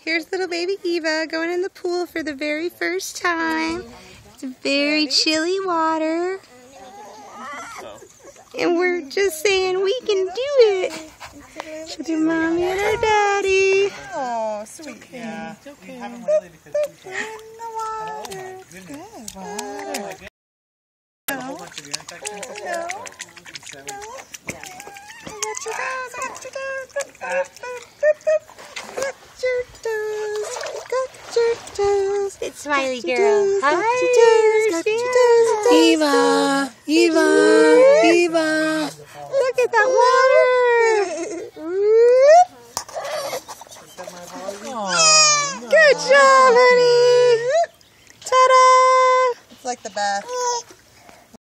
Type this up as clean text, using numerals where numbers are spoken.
Here's little baby Eva going in the pool for the very first time. It's very chilly water. And we're just saying we can do it. With your mommy and her daddy. Oh, sweet. Yeah. It's okay. We haven't lately because it's In the water. Good water. a whole bunch of ear infections. No. I got your toes. I got your toes. Got your toes. Got your toes. It's Smiley Got your girl. toes, got Hi. your toes, got your toes. Eva, Eva, Eva.